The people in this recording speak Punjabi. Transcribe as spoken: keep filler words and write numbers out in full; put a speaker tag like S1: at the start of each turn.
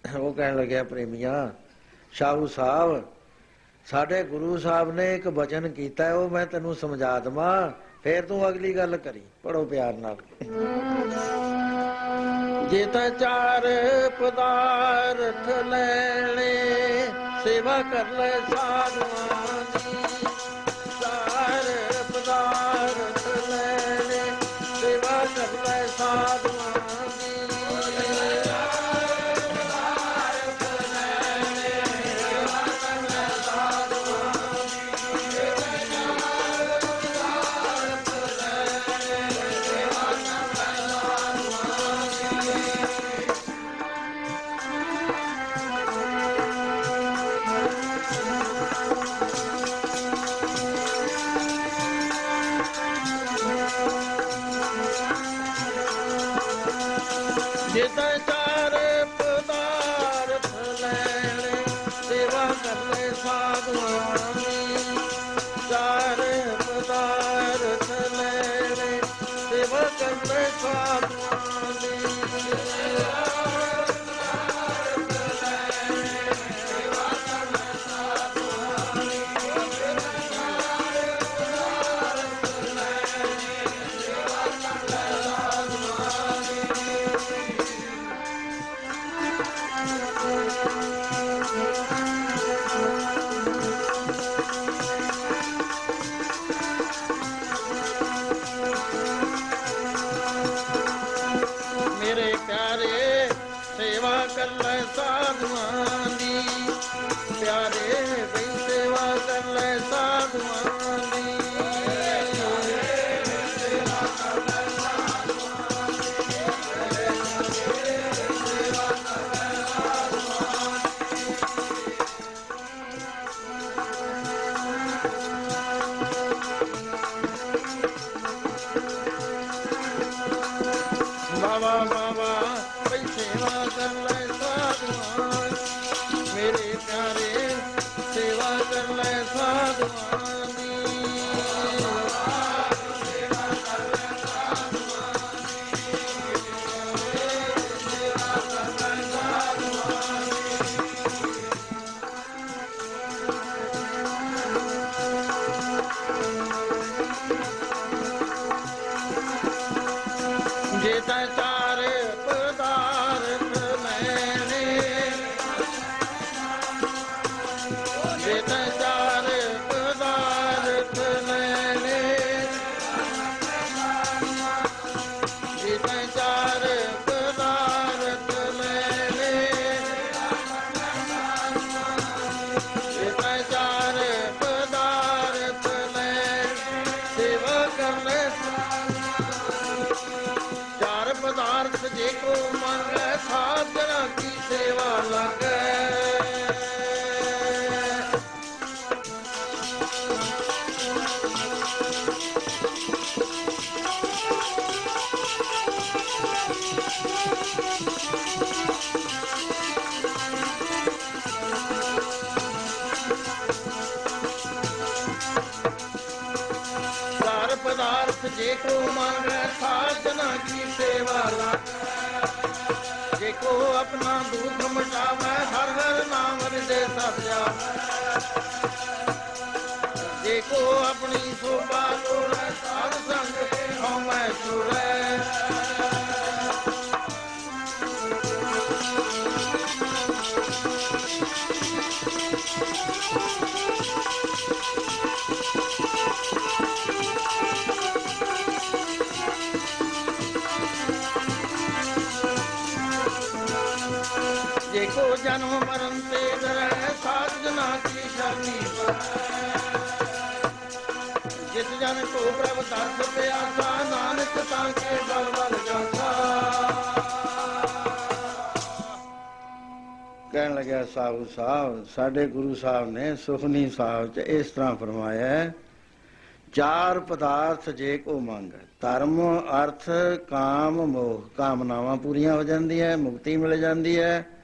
S1: ਉਹ ਕਹਿਣ ਲੱਗਿਆ, ਪ੍ਰੇਮੀਆਂ ਸ਼ਾਹੂ ਸਾਹਿਬ, ਸਾਡੇ ਗੁਰੂ ਸਾਹਿਬ ਨੇ ਇੱਕ ਵਚਨ ਕੀਤਾ, ਉਹ ਮੈਂ ਤੈਨੂੰ ਸਮਝਾ ਦੇਵਾਂ, ਫੇਰ ਤੂੰ ਅਗਲੀ ਗੱਲ ਕਰੀ। ਪੜੋ ਪਿਆਰ ਨਾਲ। ਜੇ ਤਾਂ ਚਾਰ ਪਦਾਰਥ ਲੈਣੇ, ਸੇਵਾ ਕਰ ਲੈ ਸਾਧੂਆਂ ਦੀ। ਚਾਰ ਪਦਾਰਥ ਲੈਣੇ, ਸੇਵਾ ਕਰ ਲੈ ਸਾਧੂਆਂ ਦੀ। ਜੇ ਤਾਂ ਚਾਰ ਪਦਾਰਥ ਲੈਣੇ, ਸੇਵਾ ਕਰ ਲੈ ਸਾਧੂਆਂ ਦੀ। ਚਾਰ ਪਦਾਰਥ ਲੈਣੇ, ਸੇਵਾ ਕਰ ਲੈ ਸਾਧੂਆਂ ਦੀ। ਮੇਰੇ ਪਿਆਰੇ ਸੇਵਾ ਕਰ ਲੈ ਸਾਧੂਆਂ ਦੀ। ਪਿਆਰੇ ਬਈ ਸੇਵਾ ਕਰ ਲੈ ਸਾਧੂਆਂ ਦੀ। ਬਾਬਾ ਬਾਬਾ ਬਈ ਸੇਵਾ ਕਰ ਲੈ ਸਾਧੂਆਂ, ਮੇਰੇ ਪਿਆਰੇ ਸੇਵਾ ਕਰ ਲੈ ਸਾਧੂਆਂ ਦੀ। ਜੇ ਤਾਂ ਚਾਰ ਪਦਾਰਥ ਲੈਣੇ, ਜੇ ਤਾਂ ਚਾਰ ਪਦਾਰਥ ਲੈਣੇ, ਜੇ ਤਾਂ ਚਾਰ ਪਦਾਰਥ ਲੈਣੇ, ਜੇ ਤਾਂ ਚਾਰ ਪਦਾਰਥ ਲੈਣੇ, ਸੇਵਾ ਕਰ ਲੈ। ਚਾਰ ਪਦਾਰਥ ਜੇ ਕੋ ਮੰਗੈ, ਸਾਧਨਾ ਕੀ ਸੇਵਾ ਲਾਗੈ। ਚਾਰ ਪਦਾਰਥ ਜੇ ਕੋ ਮੰਗੈ, ਸਾਧਨਾ ਕੀ ਸੇਵਾ ਲਾਗੈ। ਜੇ ਕੋ ਆਪਣਾ ਦੁੱਖ ਮਿਟਾਵੈ, ਹਰ ਹਰ ਨਾਮ ਹਿਰਦੇ ਸਭ ਜਾਵੈ। ਜੇ ਕੋ ਆਪਣੀ ਸੋਭਾ ਤੋੜੈ, ਸਾਧ ਸੰਗ ਹਉਮੈ ਛੁੜੈ। ਜੇ ਕੋ ਜਨਮ ਮਰਨ ਤੇ ਡਰੈ, ਸਾਧਨਾ ਕੀ ਸ਼ਰਨੀ ਪਾਵੈ। ਜਿਸ ਜਨ ਕੋ ਪ੍ਰਭ ਦਰਸ ਪਿਆਸਾ, ਨਾਨਕ ਤਾਂ ਕੇ ਬਲ ਬਲ ਜਾਸਾ। ਕਹਿਣ ਲੱਗਿਆ, ਸਾਹੂ ਸਾਹਿਬ, ਸਾਡੇ ਗੁਰੂ ਸਾਹਿਬ ਨੇ ਸੁਖਨੀ ਸਾਹਿਬ ਚ ਇਸ ਤਰ੍ਹਾਂ ਫਰਮਾਇਆ, ਚਾਰ ਪਦਾਰਥ ਜੇ ਕੋ ਮੰਗ, ਧਰਮ ਅਰਥ ਕਾਮ ਮੋਹ, ਕਾਮਨਾਵਾਂ ਪੂਰੀਆਂ ਹੋ ਜਾਂਦੀਆਂ, ਮੁਕਤੀ ਮਿਲ ਜਾਂਦੀ ਹੈ।